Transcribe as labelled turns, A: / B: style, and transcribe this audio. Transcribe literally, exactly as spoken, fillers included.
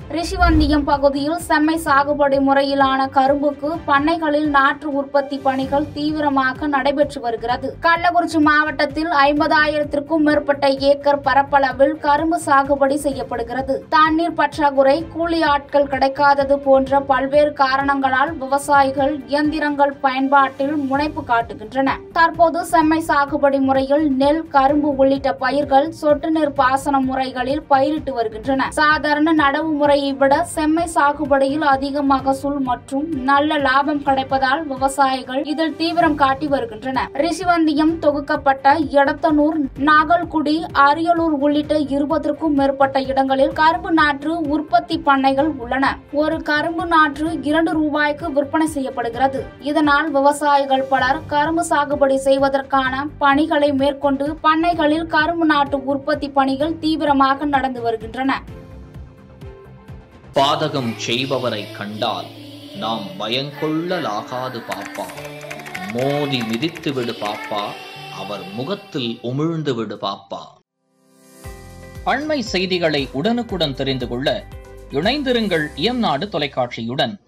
A: ரிஷிவந்தியம் பகுதியில் செம்மை சாகுபடி முறையிலான கரும்புக்கு பண்ணைகளில் நாற்று உற்பத்தி பணிகள் தீவிரமாக நடைபெற்று வருகிறது. கள்ளக்குறிச்சி மாவட்டத்தில் ஐம்பதாயிரத்திற்கும் மேற்பட்ட ஏக்கர் பரப்பளவில் கரும்பு சாகுபடி செய்யப்படுகிறது. தண்ணீர் பற்றாக்குறை, கூலி ஆட்கள் கிடைக்காதது போன்ற பல்வேறு காரணங்களால் விவசாயிகள் இயந்திரங்கள் பயன்பாட்டில் முனைப்பு காட்டுகின்றன. தற்போது செம்மை சாகுபடி முறையில் நெல், கரும்பு உள்ளிட்ட பயிர்கள் சொட்டு நீர் பாசன முறைகளில் பயிரிட்டு வருகின்றன. சாதாரண நடவு முறையை விட செம்மை சாகுபடியில் அதிக மகசூல் மற்றும் நல்ல லாபம் கிடைப்பதால் விவசாயிகள் இதில் தீவிரம் காட்டி வருகின்றனர். ரிஷிவந்தியம் தொகுக்கப்பட்ட எடத்தனூர், நாகல்குடி, அரியலூர் உள்ளிட்ட இருபதற்கும் மேற்பட்ட இடங்களில் கரும்பு நாற்று உற்பத்தி பண்ணைகள் உள்ளன. ஒரு கரும்பு நாற்று இரண்டு ரூபாய்க்கு விற்பனை செய்யப்படுகிறது. இதனால் விவசாயிகள் பலர் கரும்பு சாகுபடி செய்வதற்கான பணிகளை மேற்கொண்டு பண்ணைகளில் கரும்பு நாட்டு உற்பத்தி பணிகள் தீவிரமாக நடந்து வருகின்றன.
B: பாதகம் செய்பவரை கண்டால் நாம் பயங்கொள்ளலாகாது பாப்பா. மோதி மிதித்து விடு பாப்பா, அவர் முகத்தில் உமிழ்ந்து விடு பாப்பா. அண்மை செய்திகளை உடனுக்குடன் தெரிந்து கொள்ள இணைந்திருங்கள் இயம்நாடு தொலைக்காட்சியுடன்.